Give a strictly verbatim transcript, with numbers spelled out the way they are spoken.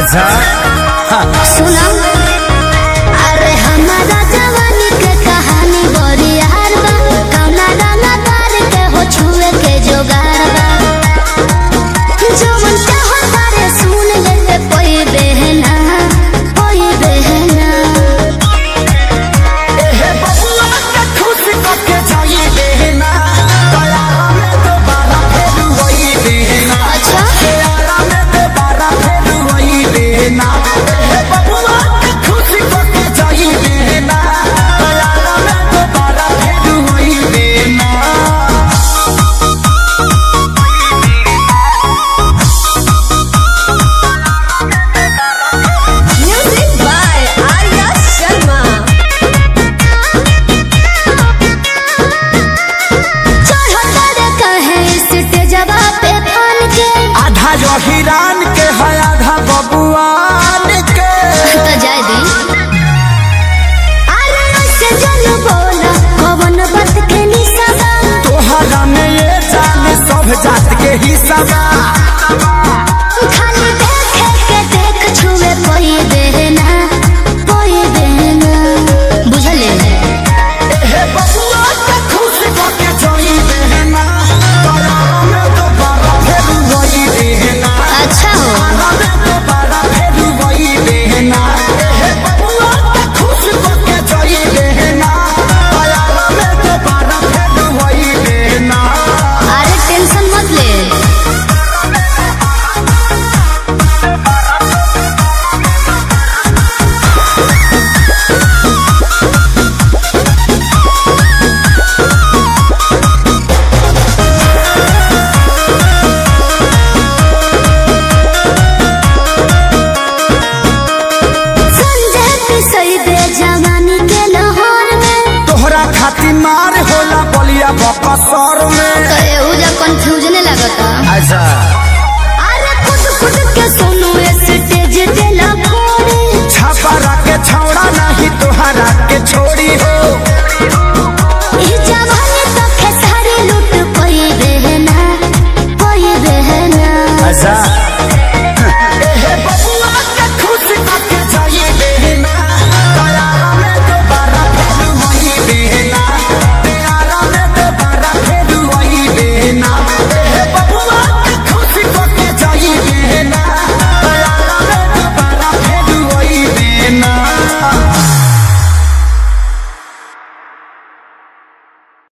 अच्छा सुना अरे हमारा जवानी के कहानी बड़ी यार बा कौना रंगा तार के हो छुए के जोगार बा जो मन चाहो तारे सुन ले कोई बहना कोई बहना ए बबुआ के खुश करके जाई बहना तयारा में दोबारा फिर वही बहना अच्छा तयारा में दोबारा फिर वही बहना ए बबुआ के खुश करके जाई बहना तयारा में दोबारा फिर वही बहना। Music by Arya Sharma. चढ़ो तारे कहे स्टेजवा पे फान के आधा जो हिरान के है आधा बबुआन के तो जाय दी अरे ऐसे जन बोला कौन बात के निशाबा तोहरा में ये जान सब जात के हिस्सा बा। खाली देखे के देख छुए कोई देना कोई देना बुझले हे बबुआ के खुश करके जाई बहना तयारा में दोबारा फिर वही बहना अच्छा हो तयारा में दोबारा फिर वही बहना हे बबुआ के खुश करके जाई बहना तयारा में दोबारा फिर वही बहना। अरे टेंशन मत ले संजय पिसई दे जवानी के लाहौर में तोहरा खातिर मार होला बलिया बकसर में। तो एहू जा कंफ्यूजन लगता अच्छा